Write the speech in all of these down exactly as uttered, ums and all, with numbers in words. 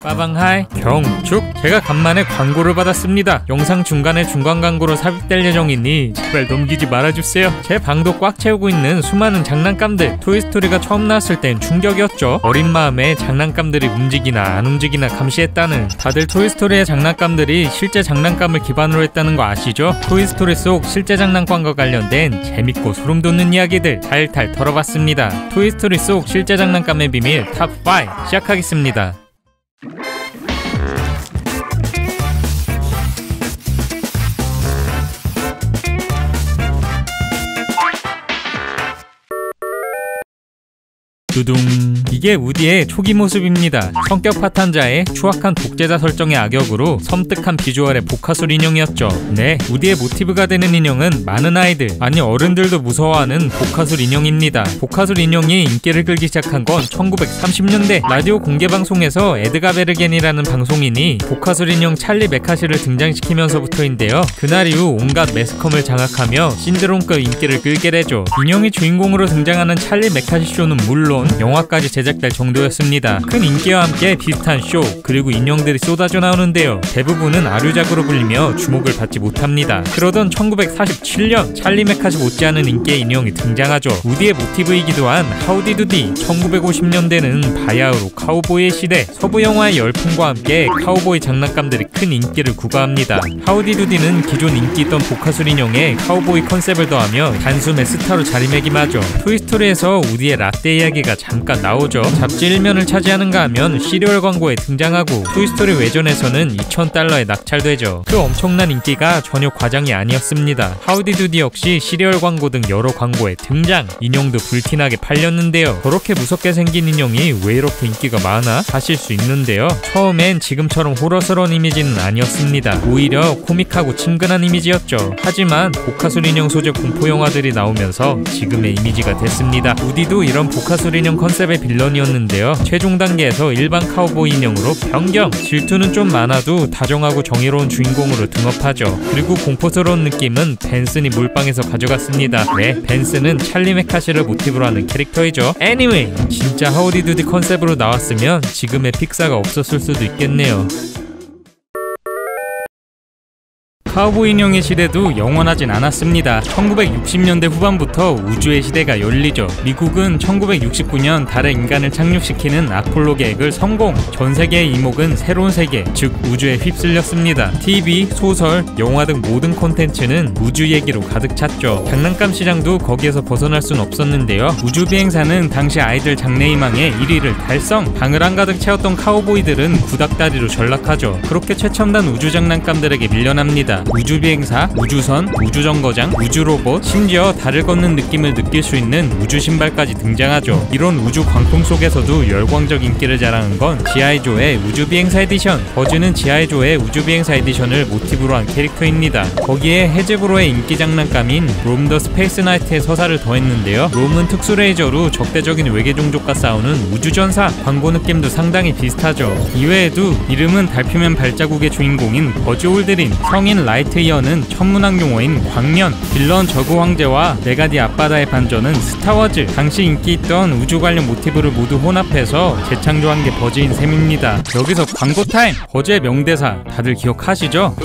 빠방하이 경축. 제가 간만에 광고를 받았습니다. 영상 중간에 중간 광고로 삽입될 예정이니 제발 넘기지 말아주세요. 제 방도 꽉 채우고 있는 수많은 장난감들. 토이스토리가 처음 나왔을 땐 충격이었죠. 어린 마음에 장난감들이 움직이나 안 움직이나 감시했다는. 다들 토이스토리의 장난감들이 실제 장난감을 기반으로 했다는 거 아시죠? 토이스토리 속 실제 장난감과 관련된 재밌고 소름 돋는 이야기들 탈탈 털어봤습니다. 토이스토리 속 실제 장난감의 비밀 탑 오 시작하겠습니다. 두둥. 이게 우디의 초기 모습입니다. 성격 파탄자의 추악한 독재자 설정의 악역으로 섬뜩한 비주얼의 복화술 인형이었죠. 네, 우디의 모티브가 되는 인형은 많은 아이들, 아니 어른들도 무서워하는 복화술 인형입니다. 복화술 인형이 인기를 끌기 시작한 건 천구백삼십 년대 라디오 공개방송에서 에드가 베르겐이라는 방송인이 복화술 인형 찰리 메카시를 등장시키면서부터인데요. 그날 이후 온갖 매스컴을 장악하며 신드롬급 인기를 끌게 되죠. 인형이 주인공으로 등장하는 찰리 메카시 쇼는 물론 영화까지 제작될 정도였습니다. 큰 인기와 함께 비슷한 쇼, 그리고 인형들이 쏟아져 나오는데요. 대부분은 아류작으로 불리며 주목을 받지 못합니다. 그러던 천구백사십칠 년 찰리 메카시 못지않은 인기의 인형이 등장하죠. 우디의 모티브이기도 한 하우디 두디. 천구백오십 년대는 바야흐로 카우보이의 시대. 서부 영화의 열풍과 함께 카우보이 장난감들이 큰 인기를 구가합니다. 하우디 두디는 기존 인기 있던 복화술 인형에 카우보이 컨셉을 더하며 단숨에 스타로 자리매김하죠. 토이스토리에서 우디의 라떼 이야기가 잠깐 나오죠. 잡지 일면을 차지하는가 하면 시리얼 광고에 등장하고 토이스토리 외전에서는 이천 달러에 낙찰되죠. 그 엄청난 인기가 전혀 과장이 아니었습니다. 하우디 두디 역시 시리얼 광고 등 여러 광고에 등장. 인형도 불티나게 팔렸는데요. 저렇게 무섭게 생긴 인형이 왜 이렇게 인기가 많아 하실 수 있는데요. 처음엔 지금처럼 호러스러운 이미지는 아니었습니다. 오히려 코믹하고 친근한 이미지였죠. 하지만 복화술 인형 소재 공포 영화들이 나오면서 지금의 이미지가 됐습니다. 우디도 이런 복화술 인형 컨셉의 빌런이었는데요. 최종 단계에서 일반 카우보이 인형으로 변경. 질투는 좀 많아도 다정하고 정의로운 주인공으로 등업하죠. 그리고 공포스러운 느낌은 벤슨이 몰빵해서 가져갔습니다. 네, 벤슨은 찰리 메카시를 모티브로 하는 캐릭터이죠. Anyway, 진짜 하우디 두디 컨셉으로 나왔으면 지금의 픽사가 없었을 수도 있겠네요. 카우보이 인형의 시대도 영원하진 않았습니다. 천구백육십 년대 후반부터 우주의 시대가 열리죠. 미국은 천구백육십구 년 달에 인간을 착륙시키는 아폴로 계획을 성공. 전 세계의 이목은 새로운 세계, 즉 우주에 휩쓸렸습니다. 티비, 소설, 영화 등 모든 콘텐츠는 우주 얘기로 가득 찼죠. 장난감 시장도 거기에서 벗어날 순 없었는데요. 우주 비행사는 당시 아이들 장래희망의 일 위를 달성. 방을 한가득 채웠던 카우보이들은 구닥다리로 전락하죠. 그렇게 최첨단 우주 장난감들에게 밀려납니다. 우주비행사, 우주선, 우주정거장, 우주로봇, 심지어 달을 걷는 느낌을 느낄 수 있는 우주신발까지 등장하죠. 이런 우주 광풍 속에서도 열광적 인기를 자랑한 건 지아이조의 우주비행사 에디션. 버즈는 지아이조의 우주비행사 에디션을 모티브로 한 캐릭터입니다. 거기에 헤즈브로의 인기 장난감인 롬 더 스페이스 나이트의 서사를 더했는데요. 롬은 특수 레이저로 적대적인 외계 종족과 싸우는 우주전사. 광고 느낌도 상당히 비슷하죠. 이외에도 이름은 달표면 발자국의 주인공인 버즈 올드린, 성인 라이트이어는 천문학 용어인 광면, 빌런 저그 황제와 메가디 앞바다의 반전은 스타워즈. 당시 인기 있던 우주 관련 모티브를 모두 혼합해서 재창조한 게 버즈인 셈입니다. 여기서 광고 타임! 버즈의 명대사 다들 기억하시죠?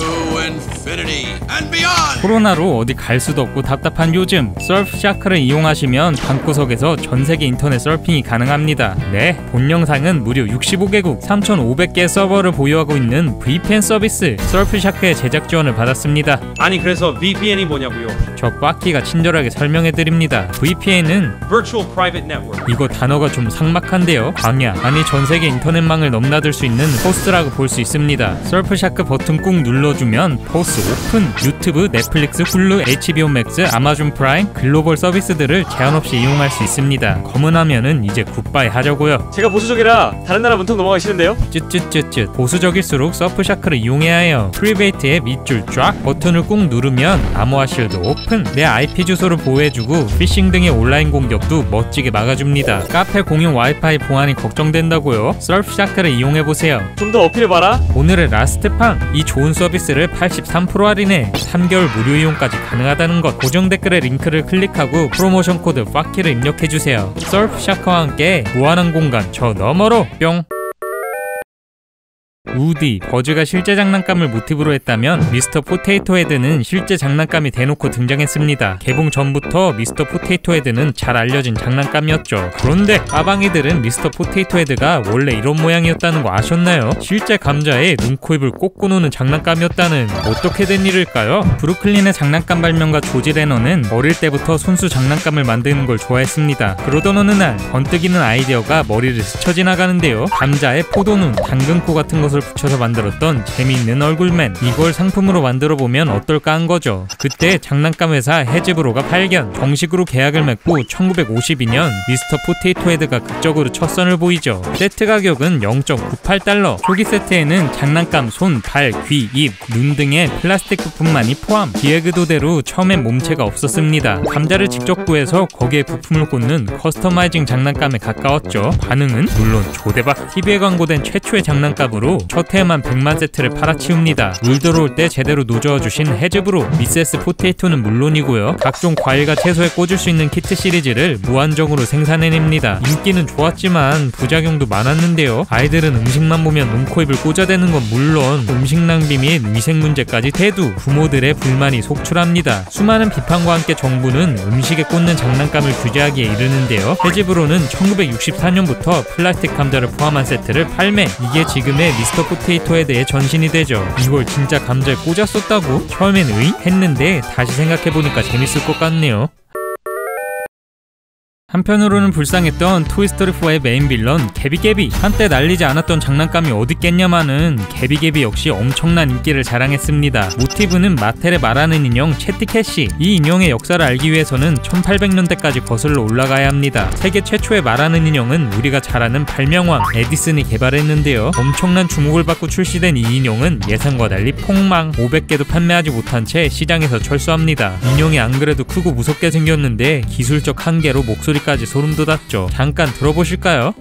코로나로 어디 갈 수도 없고 답답한 요즘, 서프샤크를 이용하시면 방구석에서 전세계 인터넷 서핑이 가능합니다. 네, 본 영상은 무려 육십오 개국 삼천오백 개의 서버를 보유하고 있는 브이피엔 서비스 서프샤크의 제작 지원을 받았습니다. 아니 그래서 브이피엔이 뭐냐고요? 저 빡키가 친절하게 설명해드립니다. 브이피엔은 Virtual Private Network. 이거 단어가 좀 삭막한데요. 광야, 아니 전세계 인터넷망을 넘나들 수 있는 호스트라고 볼 수 있습니다. 서프샤크 버튼 꾹 눌러주면 호스 오픈, 유튜브, 넷플릭스, 훌루, 에이치비오 맥스, 아마존 프라임, 글로벌 서비스들을 제한 없이 이용할 수 있습니다. 검은 화면은 이제 굿바이 하려고요. 제가 보수적이라 다른 나라 문턱 넘어가기 싫은데요? 쯧쯧쯧쯧. 보수적일수록 서프샤크를 이용해야 해요. 프리베이트의 밑줄 쫙. 버튼을 꾹 누르면 암호화 실드 오픈. 내 아이피 주소를 보호해주고 피싱 등의 온라인 공격도 멋지게 막아줍니다. 카페 공용 와이파이 보안이 걱정된다고요? 서프샤크를 이용해보세요. 좀 더 어필해봐라. 오늘의 라스트팡. 이 좋은 서비스를 팔십삼 퍼센트 할인해 삼 개월 무료 이용까지 가능하다는 것. 고정 댓글의 링크를 클릭하고 프로모션 코드 빡키를 입력해주세요. 서프샤크와 함께 무한한 공간 저 너머로 뿅. 우디, 버즈가 실제 장난감을 모티브로 했다면 미스터 포테이토 헤드는 실제 장난감이 대놓고 등장했습니다. 개봉 전부터 미스터 포테이토 헤드는 잘 알려진 장난감이었죠. 그런데 빠방이들은 미스터 포테이토 헤드가 원래 이런 모양이었다는 거 아셨나요? 실제 감자에 눈, 코, 입을 꽂고 노는 장난감이었다는 어떻게 된 일일까요? 브루클린의 장난감 발명가 조지 레너는 어릴 때부터 손수 장난감을 만드는 걸 좋아했습니다. 그러던 어느 날 번뜩이는 아이디어가 머리를 스쳐 지나가는데요. 감자에 포도눈, 당근코 같은 것을 붙여서 만들었던 재미있는 얼굴맨, 이걸 상품으로 만들어보면 어떨까 한 거죠. 그때 장난감 회사 해즈브로가 발견, 정식으로 계약을 맺고 천구백오십이 년 미스터 포테이토 헤드가 극적으로 첫 선을 보이죠. 세트 가격은 영 점 구팔 달러. 초기 세트에는 장난감 손, 발, 귀, 입, 눈 등의 플라스틱 부품만이 포함. 기획 의도대로 처음엔 몸체가 없었습니다. 감자를 직접 구해서 거기에 부품을 꽂는 커스터마이징 장난감에 가까웠죠. 반응은 물론 조대박. 티비에 광고된 최초의 장난감으로 첫 해에만 백만 세트를 팔아치웁니다. 물 들어올 때 제대로 노저어주신 해즈브로, 미세스 포테이토는 물론이고요. 각종 과일과 채소에 꽂을 수 있는 키트 시리즈를 무한정으로 생산해냅니다. 인기는 좋았지만 부작용도 많았는데요. 아이들은 음식만 보면 눈, 코, 입을 꽂아대는 건 물론 음식 낭비 및 위생 문제까지 대두, 부모들의 불만이 속출합니다. 수많은 비판과 함께 정부는 음식에 꽂는 장난감을 규제하기에 이르는데요. 해즈브로는 천구백육십사 년부터 플라스틱 감자를 포함한 세트를 판매. 이게 지금의 미스터 포테이토 헤드의 전신이 되죠. 이걸 진짜 감자에 꽂았었다고? 처음엔 으잉? 했는데 다시 생각해보니까 재밌을 것 같네요. 한편으로는 불쌍했던 토이스토리사의 메인 빌런 개비개비. 한때 날리지 않았던 장난감이 어딨겠냐마는 개비개비 역시 엄청난 인기를 자랑했습니다. 모티브는 마텔의 말하는 인형 채티캣이. 이 인형의 역사를 알기 위해서는 천팔백 년대까지 거슬러 올라가야 합니다. 세계 최초의 말하는 인형은 우리가 잘 아는 발명왕 에디슨이 개발했는데요. 엄청난 주목을 받고 출시된 이 인형은 예상과 달리 폭망. 오백 개도 판매하지 못한 채 시장에서 철수합니다. 인형이 안 그래도 크고 무섭게 생겼는데 기술적 한계로 목소리 까지 소름 돋았죠. 잠깐 들어보실까요?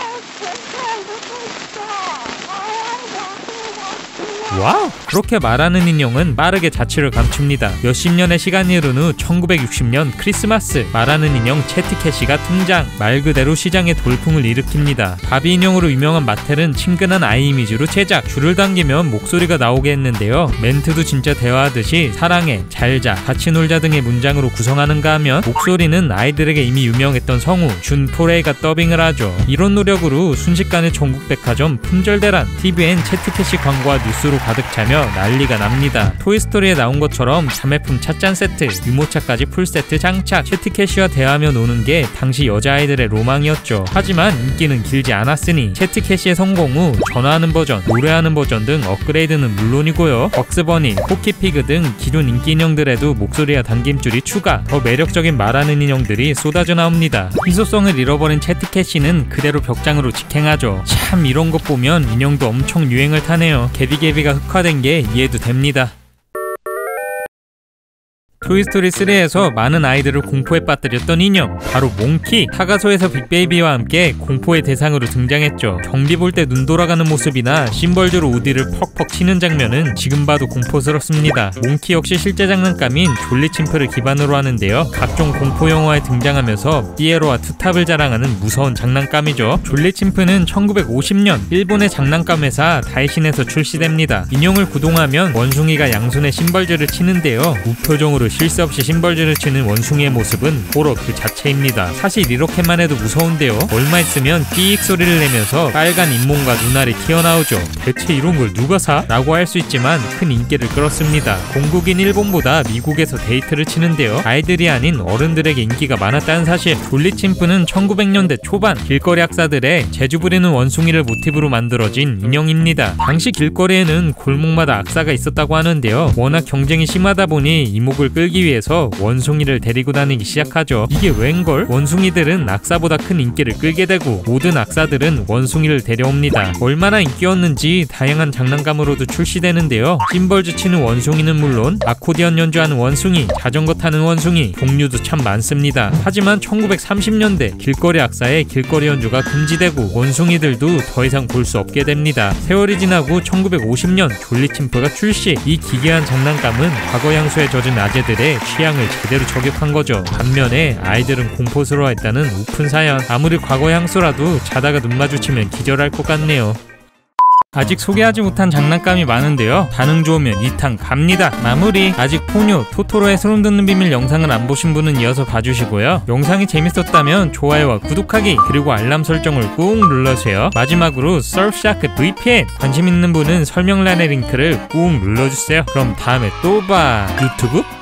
와우! 그렇게 말하는 인형은 빠르게 자취를 감춥니다. 몇십 년의 시간이 흐른 후 천구백육십 년 크리스마스, 말하는 인형 채티캣이가 등장. 말 그대로 시장에 돌풍을 일으킵니다. 바비 인형으로 유명한 마텔은 친근한 아이 이미지로 제작. 줄을 당기면 목소리가 나오게 했는데요. 멘트도 진짜 대화하듯이 사랑해, 잘자, 같이 놀자 등의 문장으로 구성하는가 하면 목소리는 아이들에게 이미 유명했던 성우 준 포레이가 더빙을 하죠. 이런 노력으로 순식간에 전국백화점 품절대란, 티비엔 채티캣이 광고와 뉴스로 가득 차며 난리가 납니다. 토이스토리에 나온 것처럼 자매품 찻잔 세트, 유모차까지 풀세트 장착. 채티캣이와 대화하며 노는 게 당시 여자아이들의 로망이었죠. 하지만 인기는 길지 않았으니 채티캣의 성공 후 전화하는 버전, 노래하는 버전 등 업그레이드는 물론이고요. 벅스버니, 코키피그 등 기존 인기 인형들에도 목소리와 당김줄이 추가. 더 매력적인 말하는 인형들이 쏟아져 나옵니다. 희소성을 잃어버린 채티캣이는 그대로 벽장으로 직행하죠. 참 이런 것 보면 인형도 엄청 유행을 타네요. 개비개비가 흑화된 게 이해도 됩니다. 토이스토리 쓰리에서 많은 아이들을 공포에 빠뜨렸던 인형, 바로 몽키. 타가소에서 빅베이비와 함께 공포의 대상으로 등장했죠. 경비 볼 때 눈 돌아가는 모습이나 심벌즈로 우디를 퍽퍽 치는 장면은 지금 봐도 공포스럽습니다. 몽키 역시 실제 장난감인 졸리침프를 기반으로 하는데요. 각종 공포 영화에 등장하면서 피에로와 투탑을 자랑하는 무서운 장난감이죠. 졸리침프는 천구백오십 년 일본의 장난감 회사 다이신에서 출시됩니다. 인형을 구동하면 원숭이가 양손에 심벌즈를 치는데요. 무표정으로 쉴 새 없이 심벌즈를 치는 원숭이의 모습은 호러 그 자체입니다. 사실 이렇게만 해도 무서운데요. 얼마 있으면 삐익 소리를 내면서 빨간 잇몸과 눈알이 튀어나오죠. 대체 이런 걸 누가 사? 라고 할 수 있지만 큰 인기를 끌었습니다. 공국인 일본보다 미국에서 데이트를 치는데요. 아이들이 아닌 어른들에게 인기가 많았다는 사실. 졸리침프는 천구백 년대 초반 길거리 악사들의 재주 부리는 원숭이를 모티브로 만들어진 인형입니다. 당시 길거리에는 골목마다 악사가 있었다고 하는데요. 워낙 경쟁이 심하다 보니 이목을 끌기 위해서 원숭이를 데리고 다니기 시작하죠. 이게 웬걸? 원숭이들은 악사보다 큰 인기를 끌게 되고 모든 악사들은 원숭이를 데려옵니다. 얼마나 인기였는지 다양한 장난감으로도 출시되는데요. 심벌즈 치는 원숭이는 물론 아코디언 연주하는 원숭이, 자전거 타는 원숭이, 종류도 참 많습니다. 하지만 천구백삼십 년대 길거리 악사의 길거리 연주가 금지되고 원숭이들도 더 이상 볼 수 없게 됩니다. 세월이 지나고 천구백오십 년 졸리침프가 출시. 이 기괴한 장난감은 과거 향수에 젖은 아재들의 취향을 제대로 저격한 거죠. 반면에 아이들은 공포스러워했다는 우픈 사연. 아무리 과거 향수라도 자다가 눈 마주치면 기절할 것 같네요. 아직 소개하지 못한 장난감이 많은데요. 반응 좋으면 이 탄 갑니다. 마무리. 아직 포뇨, 토토로의 소름 돋는 비밀 영상을 안 보신 분은 이어서 봐주시고요. 영상이 재밌었다면 좋아요와 구독하기 그리고 알람 설정을 꾹 눌러주세요. 마지막으로 서프샤크 브이피엔 관심 있는 분은 설명란의 링크를 꾹 눌러주세요. 그럼 다음에 또 봐. 유튜브